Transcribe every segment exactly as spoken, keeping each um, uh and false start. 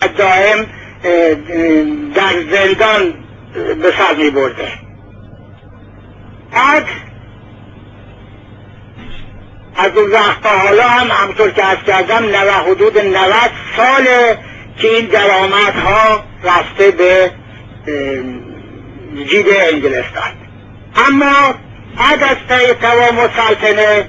دائم در زندان به سر می برده. بعد از اون وقت تا حالا هم همطور که عرض کردم نوه حدود نود ساله که این درآمدها رفته به جیب انگلستان. اما بعد از تمام سلطنه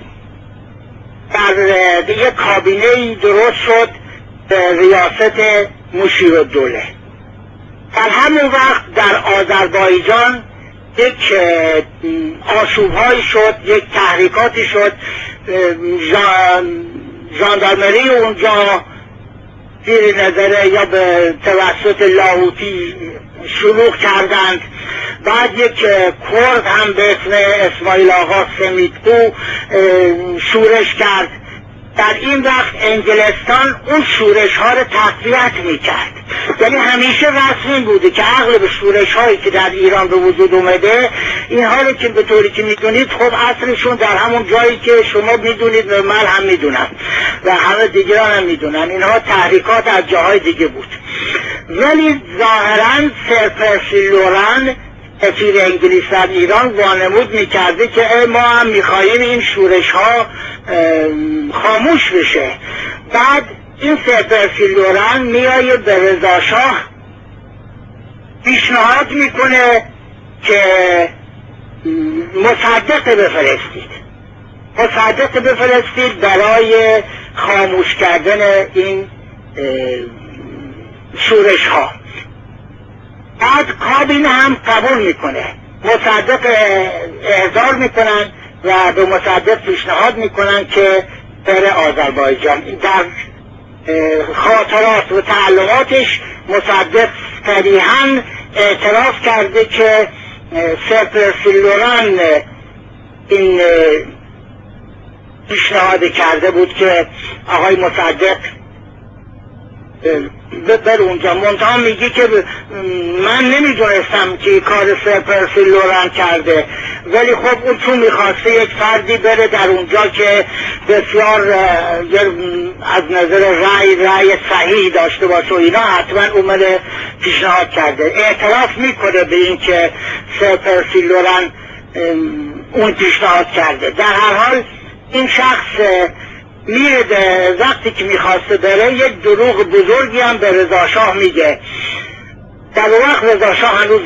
در یک کابینه‌ای درست شد به ریاست مشیرالدوله. در همون وقت در آذربایجان یک آشوب‌هایی شد، یک تحریکاتی شد، ژاندارمری اونجا زیر نظره یا به توسط لاهوتی شلوغ کردند. بعد یک کرد هم به اسم اسماعیل آقا سمیتپو شورش کرد. در این وقت انگلستان اون شورش ها رو تقویت میکرد. یعنی همیشه رسمی بوده که اغلب شورش هایی که در ایران به وجود اومده، اینها رو که به طوری که میدونید خب اصلشون در همون جایی که شما میدونید و من هم میدونم و همه دیگران هم میدونن، اینها تحریکات از جاهای دیگه بود. ولی ظاهرا سر پرسی لورن سفیر انگلیس در ایران وانمود میکرده که ما هم میخواییم این شورش ها خاموش بشه. بعد این سر پرسی لورن میایه به رضا شاه پیشنهاد میکنه که مصدق بفرستید مصدق بفرستید برای خاموش کردن این شورش ها. بعد کابینه هم قبول میکنه، مصدق احضار میکنن و به مصدق پیشنهاد میکنن که بره آذربایجان. در خاطرات و تعلماتش مصدق صریحاً اعتراف کرده که سر پرسی لورن این پیشنهاد کرده بود که آقای مصدق بر اونجا. منتها میگی که من نمیدونستم که کار سر پرسی لورن کرده، ولی خب اون چون میخواسته یک فردی بره در اونجا که بسیار از نظر رأی رأی صحیح داشته باشه و اینا، حتما اومده پیشنهاد کرده. اعتراف میکنه به این که سر پرسی لورن اون پیشنهاد کرده. در هر حال این شخص میره، وقتی که میخواسته بره یک دروغ بزرگی هم به رضا شاه میگه. در وقت رضا شاه هنوز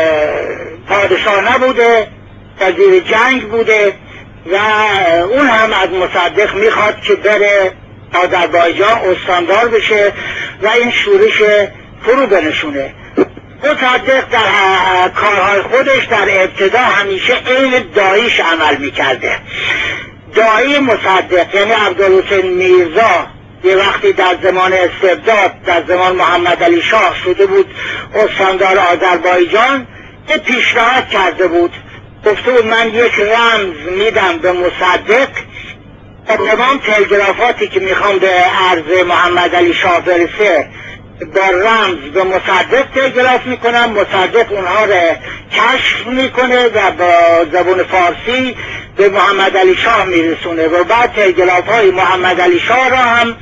پادشاه نبوده، وزیر جنگ بوده و اون هم از مصدق میخواد که بره آذربایجان استاندار بشه و این شورش فرو بنشونه. مصدق در کارهای خودش در ابتدا همیشه عین داییش عمل میکرده. دایی مصدق یعنی عبدالحسین میرزا یه وقتی در زمان استبداد در زمان محمد علی شاه شده بود استاندار آذربایجان، یه پیشنهاد کرده بود، گفته بود من یک رمز میدم به مصدق، تمام تلگرافاتی که میخوام به عرض محمد علی شاه برسه با رمز به مصدق تلگراف میکنم، مصدق اونها رو کشف میکنه و با زبان فارسی به محمد علی شاه میرسونه و بعد تلگراف های محمد علی شاه را هم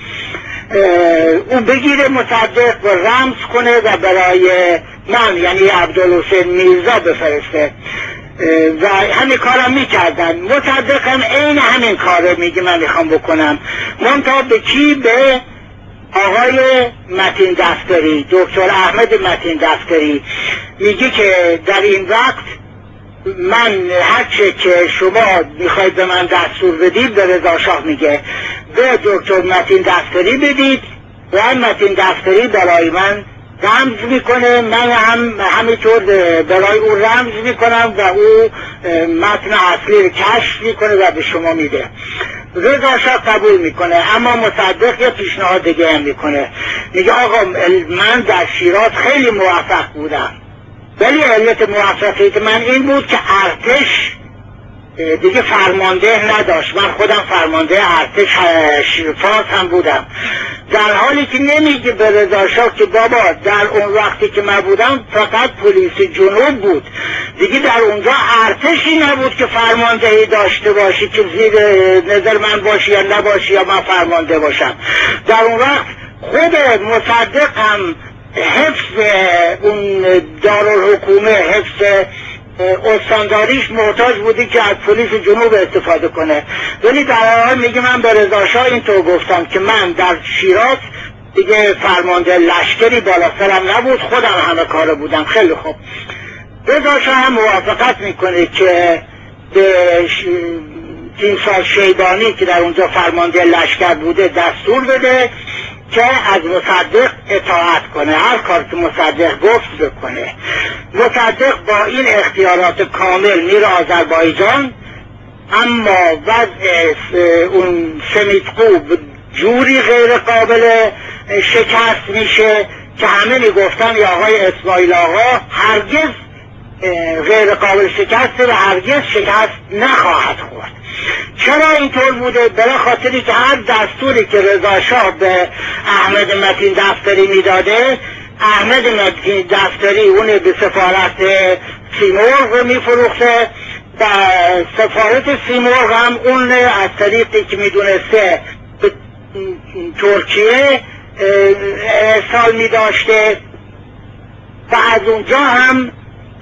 اون بگیره مصدق و رمز کنه و برای من یعنی عبدالحسین میرزا بفرسته و همین کارم میکردن. مصدق هم عین همین کاره میگه من میخوام بکنم، منتها به کی؟ به آقای متین دفتری، دکتر احمد متین دفتری. میگه که در این وقت من هرچه که شما میخواید به من دستور بدید، به رضا شاه میگه به دکتر متین دفتری بدید و هم متین دفتری برای من رمز میکنه، من هم همینطور برای او رمز میکنم و او متن اصلی رو کشف میکنه و به شما میده. رضا شاه قبول میکنه، اما مصدق یه پیشنهاد دیگه هم میکنه، میگه آقا من در شیراز خیلی موفق بودم، ولی علت موفقیت من این بود که ارتش دیگه فرمانده نداشت، من خودم فرمانده ارتش فارس هم بودم. در حالی که نمیگه به رضا شاه که بابا در اون وقتی که من بودم فقط پلیس جنوب بود، دیگه در اونجا ارتشی نبود که فرماندهی داشته باشی که زیر نظر من باشی یا نباشی یا من فرمانده باشم. در اون وقت خود مصدق هم حفظ اون دارالحکومه، حفظ استانداریش محتاج بودی که از پلیس جنوب استفاده کنه. ولی در حال میگه من به رضا شاه اینطور گفتم که من در شیراز دیگه فرمانده لشکری بالا سرم نبود، خودم همه کاره بودم. خیلی خوب. رضا شاه هم موافقت میکنه که به تیمسار شیبانی که در اونجا فرمانده لشکر بوده دستور بده که از مصدق اطاعت کنه، هر کار که مصدق گفت بکنه. مصدق با این اختیارات کامل میره آذربایجان، اما وضع اون سمیتقو جوری غیر قابل شکست میشه که همه میگفتن یا آقای اسماعیل آقا هرگز غیر قابل شکسته و هرگز شکست نخواهد خورد. چرا اینطور بوده؟ برای خاطری که هر دستوری که رضا شاه به احمد متین دفتری میداده، احمد متین دفتری اون به سفارت سیمرغ میفروخته و سفارت سیمرغ هم اون از طریقی که میدونسته به ترکیه ارسال میداشته و از اونجا هم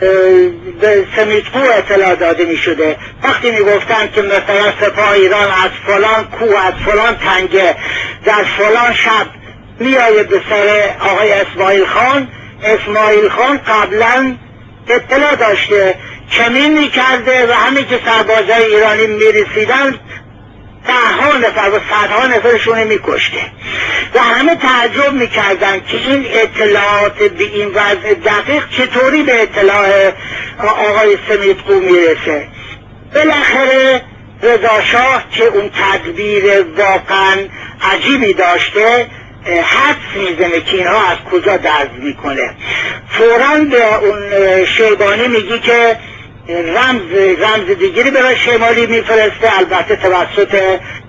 به سمیتقو اطلاع داده می شده. وقتی می گفتن که مثلا سپاه ایران از فلان کوه، از فلان تنگه، در فلان شب می آید به سر آقای اسماعیل خان، اسماعیل خان قبلا اطلاع داشته، کمین می کرده و همه که سربازای ایرانی می رسیدن ده ها نفر و صدها نفرشون می کشته و همه تعجب می کردن که این اطلاعات به این وضع دقیق چطوری به اطلاع آقای سمیتقو می رسه. بالاخره رضا شاه که اون تدبیر واقعا عجیبی داشته حدس میزنه که اینها از کجا درز میکنه. فوراً به اون شیبانی میگی که رمز رمز دیگری برای شمالی میفرسته، البته توسط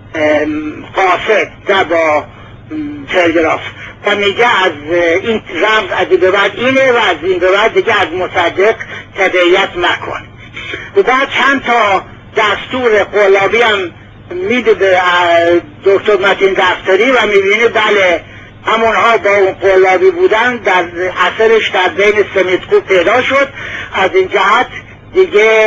قاصد و با تلگراف، و میگه از این رمز از این به بعد اینه و از این به بعد دیگه از مصدق تبعیت مکن. و بعد چند تا دستور قلابی هم میده به دکتر متین دفتری و میبینه بله همونها با اون قلابی بودن، در اثرش در بین سمیتقو پیدا شد. از این جهت دیگه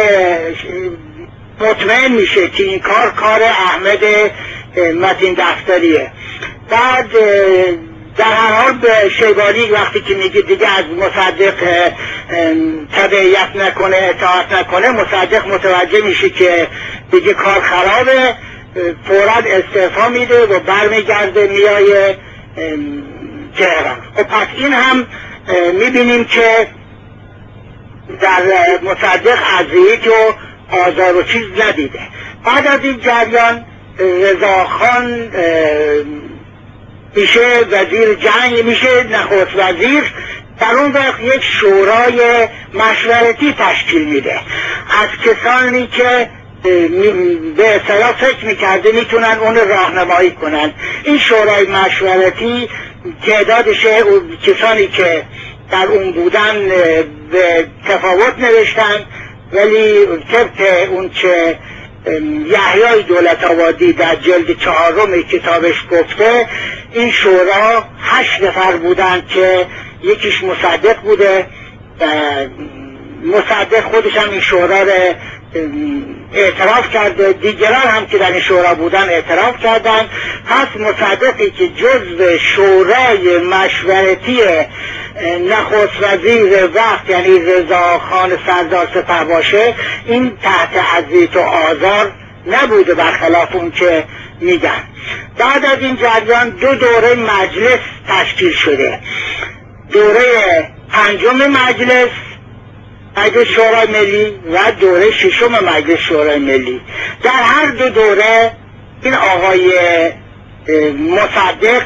مطمئن میشه که این کار کار احمد متین دفتریه. بعد در هر حال به شیبانی وقتی که میگه دیگه از مصدق تبعیت نکنه، اطاعت نکنه، مصدق متوجه میشه که دیگه کار خرابه، فوراً استعفا میده و برمیگرده میایه تهران. و پس این هم میبینیم که در مصدق عزیزی و آزار و چیز ندیده. بعد از این جریان رضاخان میشه وزیر جنگ، میشه نخست وزیر. در اون وقت یک شورای مشورتی تشکیل میده از کسانی که به اصطلاح فکر میکرده میتونن اون راهنمایی کنن. این شورای مشورتی تعدادش کسانی که در اون بودن به تفاوت نوشتن، ولی طبق اون که یحیای دولت آبادی در جلد چهارم کتابش گفته، این شورا هشت نفر بودن که یکیش مصدق بوده، مصدق خودش هم این شورا رو اعتراف کرده، دیگران هم که در این شورا بودن اعتراف کردن. پس مصدقی که جزو شورای مشورتی نخست وزیر وقت یعنی رضاخان سردار سپه باشه، این تحت اذیت و آزار نبوده برخلاف اون که میگن. بعد از این جریان دو دوره مجلس تشکیل شده. دوره پنجم مجلس مجلس شورای ملی و دوره ششم مجلس شورای ملی. در هر دو دوره این آقای مصدق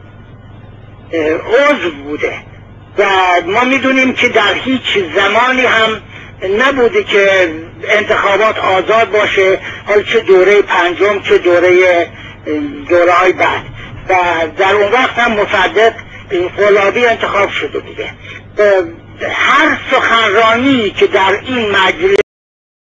عضو بوده و ما میدونیم که در هیچ زمانی هم نبوده که انتخابات آزاد باشه، حالا چه دوره پنجم چه دوره دوره های بعد. و در اون وقت هم مصدق قلابی انتخاب شده بوده. هر سخنرانی که در این مجلس